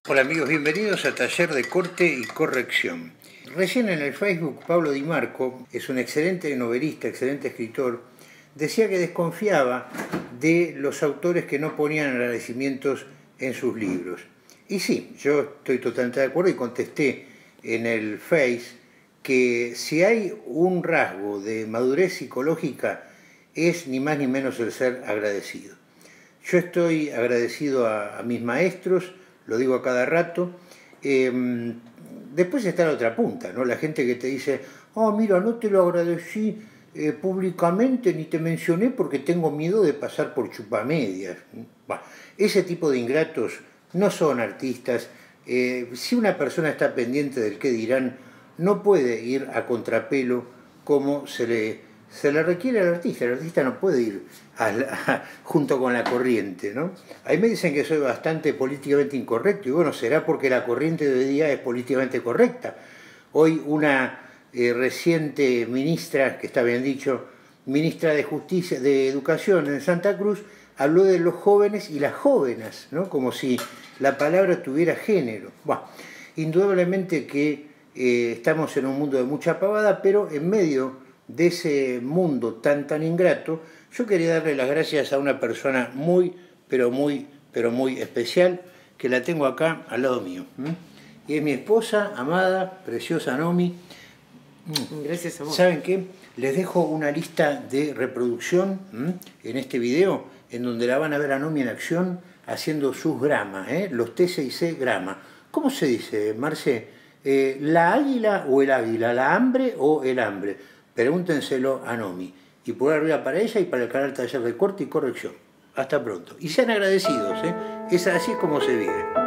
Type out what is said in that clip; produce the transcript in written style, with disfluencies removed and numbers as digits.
Hola amigos, bienvenidos a Taller de Corte y Corrección. Recién en el Facebook, Pablo Di Marco, es un excelente novelista, excelente escritor, decía que desconfiaba de los autores que no ponían agradecimientos en sus libros. Y sí, yo estoy totalmente de acuerdo y contesté en el Face que si hay un rasgo de madurez psicológica es ni más ni menos el ser agradecido. Yo estoy agradecido a mis maestros, lo digo a cada rato. Después está la otra punta, ¿no? La gente que te dice, mira, no te lo agradecí públicamente ni te mencioné porque tengo miedo de pasar por chupamedias. Bueno, ese tipo de ingratos no son artistas. Si una persona está pendiente del qué dirán, no puede ir a contrapelo como se le requiere al artista. El artista no puede ir junto con la corriente, ¿no? Ahí me dicen que soy bastante políticamente incorrecto, y bueno, será porque la corriente de hoy día es políticamente correcta. Hoy una reciente ministra, que está bien dicho, ministra de Justicia, de Educación en Santa Cruz, habló de los jóvenes y las jóvenes, ¿no? Como si la palabra tuviera género. Bueno, indudablemente que estamos en un mundo de mucha pavada, pero en medio de ese mundo tan ingrato, yo quería darle las gracias a una persona muy especial, que la tengo acá al lado mío. Y es mi esposa, amada, preciosa Nomi. Gracias a vos. ¿Saben qué? Les dejo una lista de reproducción en este video, en donde la van a ver a Nomi en acción haciendo sus gramas, los T6C grama. ¿Cómo se dice, Marce? ¿La águila o el águila? ¿La hambre o el hambre? Pregúntenselo a Nomi. Y por arriba para ella y para el canal Taller de Corte y Corrección. Hasta pronto. Y sean agradecidos, así es como se vive.